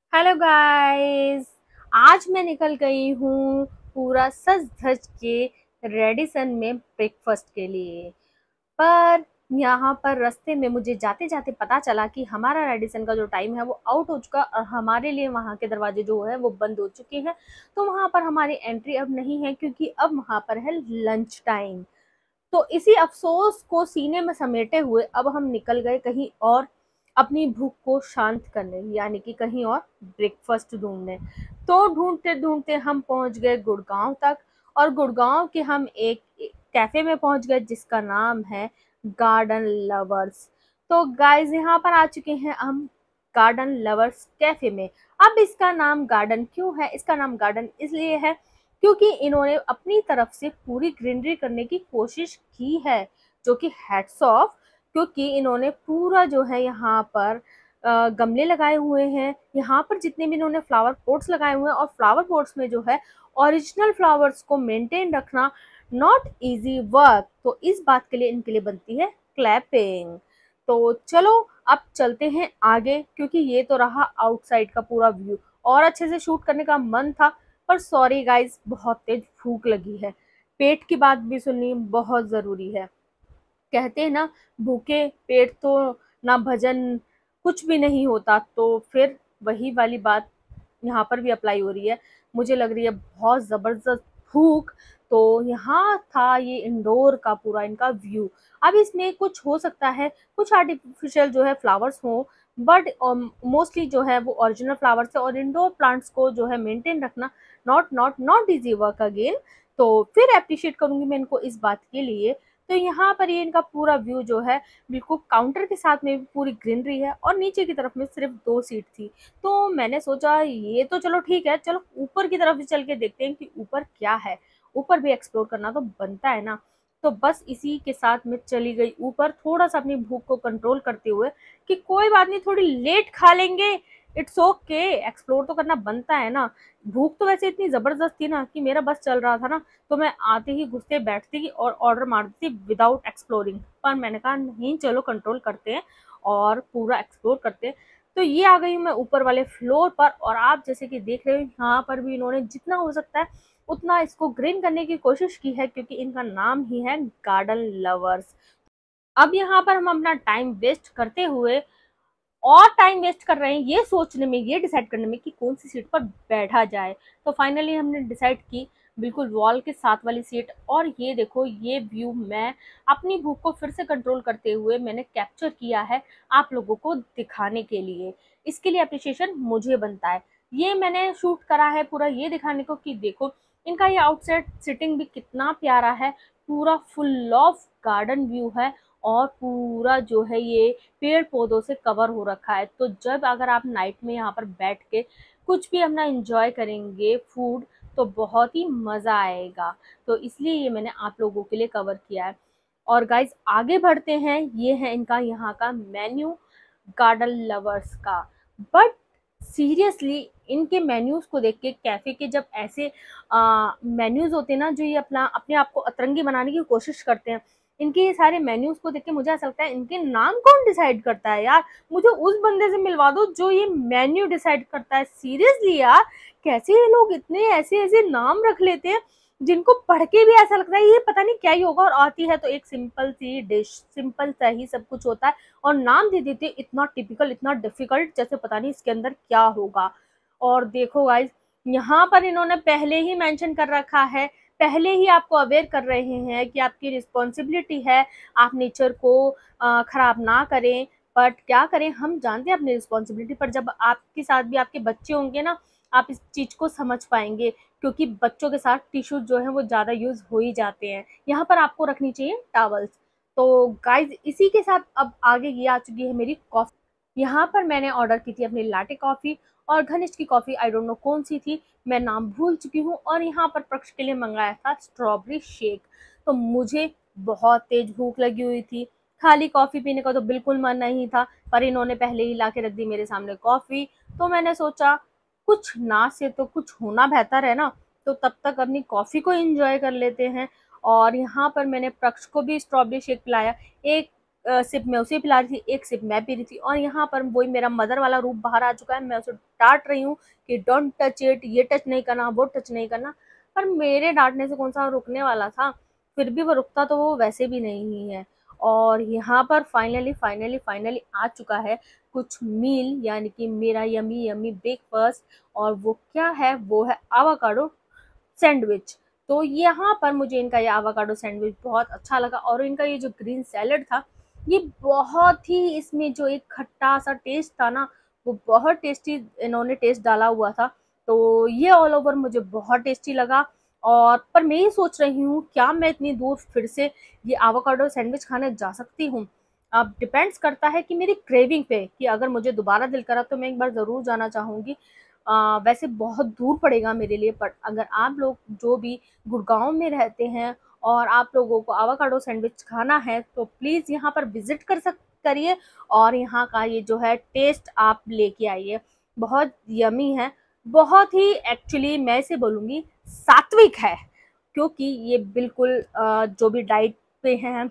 Hello guys. आज मैं निकल गई हूँ पूरा सज धज के रेडिसन में ब्रेकफास्ट के लिए। पर यहाँ पर रास्ते में मुझे जाते जाते पता चला कि हमारा रेडिसन का जो टाइम है वो आउट हो चुका और हमारे लिए वहाँ के दरवाजे जो है वो बंद हो चुके हैं। तो वहाँ पर हमारी एंट्री अब नहीं है क्योंकि अब वहाँ पर है लंच टाइम। तो इसी अफसोस को सीने में समेटे हुए अब हम निकल गए कहीं और अपनी भूख को शांत करने, यानी कि कहीं और ब्रेकफास्ट ढूंढने। तो ढूंढते ढूंढते हम पहुंच गए गुड़गांव तक। और गुड़गांव के हम एक कैफे में पहुंच गए जिसका नाम है गार्डन लवर्स। तो गाइस यहाँ पर आ चुके हैं हम गार्डन लवर्स कैफे में। अब इसका नाम गार्डन क्यों है? इसका नाम गार्डन इसलिए है क्योंकि इन्होंने अपनी तरफ से पूरी ग्रीनरी करने की कोशिश की है, जो कि हैट्स ऑफ। क्योंकि इन्होंने पूरा जो है यहाँ पर गमले लगाए हुए हैं। यहाँ पर जितने भी इन्होंने फ्लावर पॉट्स लगाए हुए हैं, और फ्लावर पॉट्स में जो है ओरिजिनल फ्लावर्स को मेंटेन रखना नॉट इजी वर्क। तो इस बात के लिए इनके लिए बनती है क्लैपिंग। तो चलो अब चलते हैं आगे, क्योंकि ये तो रहा आउटसाइड का पूरा व्यू। और अच्छे से शूट करने का मन था, पर सॉरी गाइस, बहुत तेज भूख लगी है। पेट की बात भी सुननी बहुत ज़रूरी है। कहते हैं ना, भूखे पेट तो ना भजन कुछ भी नहीं होता। तो फिर वही वाली बात यहाँ पर भी अप्लाई हो रही है। मुझे लग रही है बहुत ज़बरदस्त भूख। तो यहाँ था ये इंडोर का पूरा इनका व्यू। अब इसमें कुछ हो सकता है, कुछ आर्टिफिशियल जो है फ्लावर्स हों, बट मोस्टली जो है वो ओरिजिनल फ्लावर्स है। और इंडोर प्लांट्स को जो है मेंटेन रखना नॉट इजी वर्क अगेन। तो फिर अप्रिशिएट करूंगी मैं इनको इस बात के लिए। तो यहाँ पर ये इनका पूरा व्यू जो है, बिल्कुल काउंटर के साथ में भी पूरी ग्रीनरी है, और नीचे की तरफ में सिर्फ 2 सीट थी। तो मैंने सोचा ये तो चलो ठीक है, चलो ऊपर की तरफ भी चल के देखते हैं कि ऊपर क्या है। ऊपर भी एक्सप्लोर करना तो बनता है ना। तो बस इसी के साथ में चली गई ऊपर, थोड़ा सा अपनी भूख को कंट्रोल करते हुए कि कोई बात नहीं, थोड़ी लेट खा लेंगे, इट्स ओके, एक्सप्लोर तो करना बनता है ना। भूख तो वैसे इतनी जबरदस्त थी ना कि मेरा बस चल रहा था ना, तो मैं आते ही घुसते बैठती और ऑर्डर मारती विदाउट एक्सप्लोरिंग। पर मैंने कहा नहीं, चलो कंट्रोल करते हैं और पूरा एक्सप्लोर करते हैं। तो ये आ गई मैं ऊपर वाले फ्लोर पर, और आप जैसे कि देख रहे हो यहाँ पर भी इन्होंने जितना हो सकता है उतना इसको ग्रीन करने की कोशिश की है, क्योंकि इनका नाम ही है गार्डन लवर्स। अब यहाँ पर हम अपना टाइम वेस्ट करते हुए और टाइम वेस्ट कर रहे हैं ये सोचने में, ये डिसाइड करने में कि कौन सी सीट पर बैठा जाए। तो फाइनली हमने डिसाइड की बिल्कुल वॉल के साथ वाली सीट। और ये देखो, ये व्यू मैं अपनी भूख को फिर से कंट्रोल करते हुए मैंने कैप्चर किया है आप लोगों को दिखाने के लिए। इसके लिए अप्रिशिएशन मुझे बनता है। ये मैंने शूट करा है पूरा ये दिखाने को कि देखो इनका ये आउटसाइड सिटिंग भी कितना प्यारा है। पूरा फुल ऑफ गार्डन व्यू है, और पूरा जो है ये पेड़ पौधों से कवर हो रखा है। तो जब अगर आप नाइट में यहाँ पर बैठ के कुछ भी अपना एंजॉय करेंगे फूड, तो बहुत ही मज़ा आएगा। तो इसलिए ये मैंने आप लोगों के लिए कवर किया है। और गाइज आगे बढ़ते हैं, ये है इनका यहाँ का मेन्यू गार्डन लवर्स का। बट सीरियसली इनके मेन्यूज को देख के, कैफे के जब ऐसे मेन्यूज होते हैं ना जो ये अपना अपने आप को अतरंगी बनाने की कोशिश करते हैं, इनके ये सारे मेन्यूज को देख के मुझे ऐसा लगता है इनके नाम कौन डिसाइड करता है यार। मुझे उस बंदे से मिलवा दो जो ये मेन्यू डिसाइड करता है। सीरियसली यार, कैसे ये लोग इतने ऐसे ऐसे नाम रख लेते हैं जिनको पढ़ के भी ऐसा लगता है ये पता नहीं क्या ही होगा। और आती है तो एक सिंपल सी डिश, सिंपल सा ही सब कुछ होता है, और नाम दे देते इतना टिपिकल, इतना डिफिकल्ट, जैसे पता नहीं इसके अंदर क्या होगा। और देखो गाइज, यहाँ पर इन्होंने पहले ही मेंशन कर रखा है, पहले ही आपको अवेयर कर रहे हैं कि आपकी रिस्पॉन्सिबिलिटी है, आप नेचर को खराब ना करें। बट क्या करें, हम जानते हैं अपनी रिस्पॉन्सिबिलिटी, पर जब आपके साथ भी आपके बच्चे होंगे ना, आप इस चीज़ को समझ पाएंगे। क्योंकि बच्चों के साथ टिश्यू जो है वो ज़्यादा यूज़ हो ही जाते हैं। यहाँ पर आपको रखनी चाहिए टॉवल्स। तो गाइज इसी के साथ अब आगे ये आ चुकी है मेरी कॉफ़ी। यहाँ पर मैंने ऑर्डर की थी अपनी लाटे कॉफ़ी, और घनिष्ठ की कॉफ़ी आई डोंट नो कौन सी थी, मैं नाम भूल चुकी हूँ। और यहाँ पर प्रक्ष के लिए मंगाया था स्ट्रॉबेरी शेक। तो मुझे बहुत तेज भूख लगी हुई थी, खाली कॉफ़ी पीने का तो बिल्कुल मन नहीं था। पर इन्होंने पहले ही ला के रख दी मेरे सामने कॉफ़ी। तो मैंने सोचा कुछ ना से तो कुछ होना बेहतर है ना, तो तब तक अपनी कॉफ़ी को एंजॉय कर लेते हैं। और यहाँ पर मैंने प्रक्ष को भी स्ट्रॉबेरी शेक पिलाया। एक सिप मैं उसे पिला रही थी, एक सिप मैं पी रही थी, और यहाँ पर वही मेरा मदर वाला रूप बाहर आ चुका है। मैं उसे डांट रही हूँ कि डोंट टच इट, ये टच नहीं करना, वो टच नहीं करना, पर मेरे डांटने से कौन सा रुकने वाला था। फिर भी वो रुकता तो वो वैसे भी नहीं है। और यहाँ पर फाइनली फाइनली फाइनली आ चुका है कुछ मील, यानी कि मेरा यमी यमी ब्रेकफास्ट। और वो क्या है, वो है आवाकाडो सैंडविच। तो यहाँ पर मुझे इनका ये आवाकाडो सैंडविच बहुत अच्छा लगा, और इनका ये जो ग्रीन सैलेड था, ये बहुत ही, इसमें जो एक खट्टा सा टेस्ट था ना, वो बहुत टेस्टी इन्होंने टेस्ट डाला हुआ था। तो ये ऑल ओवर मुझे बहुत टेस्टी लगा। और पर मैं ये सोच रही हूँ, क्या मैं इतनी दूर फिर से ये आवाकाडो सैंडविच खाने जा सकती हूँ। अब डिपेंड्स करता है कि मेरी क्रेविंग पे, कि अगर मुझे दोबारा दिल करा तो मैं एक बार ज़रूर जाना चाहूँगी। वैसे बहुत दूर पड़ेगा मेरे लिए, बट अगर आप लोग जो भी गुड़गांव में रहते हैं और आप लोगों को आवाकाडो सैंडविच खाना है, तो प्लीज़ यहाँ पर विजिट करिए, और यहाँ का ये जो है टेस्ट आप लेके आइए। बहुत यमी है, बहुत ही, एक्चुअली मैं इसे बोलूँगी सात्विक है, क्योंकि ये बिल्कुल जो भी डाइट पे हैं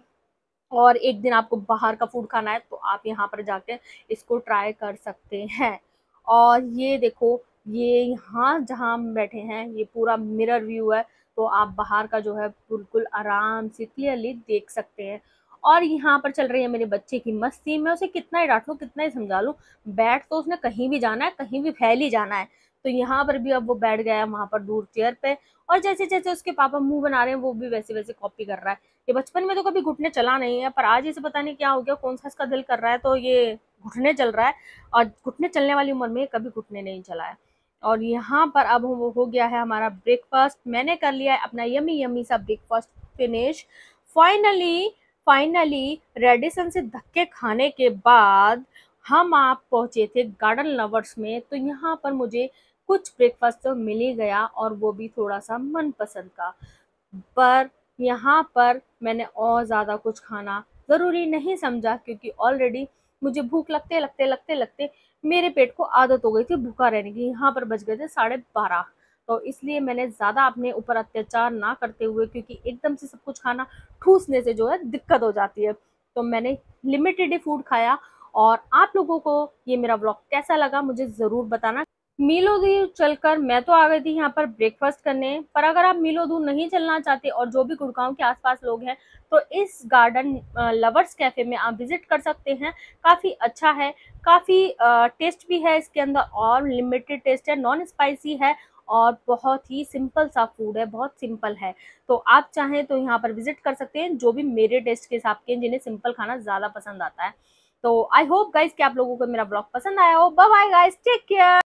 और एक दिन आपको बाहर का फूड खाना है, तो आप यहाँ पर जाके इसको ट्राई कर सकते हैं। और ये देखो, ये यहाँ जहाँ हम बैठे हैं, ये पूरा मिरर व्यू है, तो आप बाहर का जो है बिल्कुल आराम से क्लियरली देख सकते हैं। और यहाँ पर चल रही है मेरे बच्चे की मस्ती। मैं उसे कितना ही डांट लूँ, कितना ही समझा लूँ, बैठ तो उसने कहीं भी जाना है, कहीं भी फैल ही जाना है। तो यहाँ पर भी अब वो बैठ गया है वहाँ पर दूर चेयर पे, और जैसे जैसे उसके पापा मुंह बना रहे हैं, वो भी वैसे वैसे कॉपी कर रहा है। ये बचपन में तो कभी घुटने चला नहीं है, पर आज इसे पता नहीं क्या हो गया, कौन सा इसका दिल कर रहा है, तो ये घुटने चल रहा है। और घुटने चलने वाली उम्र में कभी घुटने नहीं चला है। और यहाँ पर अब वो हो गया है हमारा ब्रेकफास्ट। मैंने कर लिया है अपना यमी यमी सा breakfast finish. Finally finally Radisson से धक्के खाने के बाद हम आप पहुंचे थे गार्डन लवर्स में। तो यहाँ पर मुझे कुछ ब्रेकफास्ट तो मिल ही गया, और वो भी थोड़ा सा मनपसंद का। पर यहाँ पर मैंने और ज़्यादा कुछ खाना ज़रूरी नहीं समझा, क्योंकि ऑलरेडी मुझे भूख लगते लगते लगते लगते मेरे पेट को आदत हो गई थी भूखा रहने की। यहाँ पर बज गए थे 12:30। तो इसलिए मैंने ज़्यादा अपने ऊपर अत्याचार ना करते हुए, क्योंकि एकदम से सब कुछ खाना ठूसने से जो है दिक्कत हो जाती है, तो मैंने लिमिटेड ही फूड खाया। और आप लोगों को ये मेरा व्लॉग कैसा लगा मुझे ज़रूर बताना। मीलो दूर चलकर मैं तो आ गई थी यहाँ पर ब्रेकफास्ट करने, पर अगर आप मीलो दूर नहीं चलना चाहते और जो भी गुड़गांव के आसपास लोग हैं, तो इस गार्डन लवर्स कैफे में आप विजिट कर सकते हैं। काफ़ी अच्छा है, काफ़ी टेस्ट भी है इसके अंदर, और लिमिटेड टेस्ट है, नॉन स्पाइसी है, और बहुत ही सिंपल सा फूड है, बहुत सिंपल है। तो आप चाहें तो यहाँ पर विजिट कर सकते हैं, जो भी मेरे टेस्ट के हिसाब के, जिन्हें सिंपल खाना ज़्यादा पसंद आता है। तो आई होप गाइज कि आप लोगों को मेरा ब्लॉग पसंद आया हो। Bye bye guys, take care.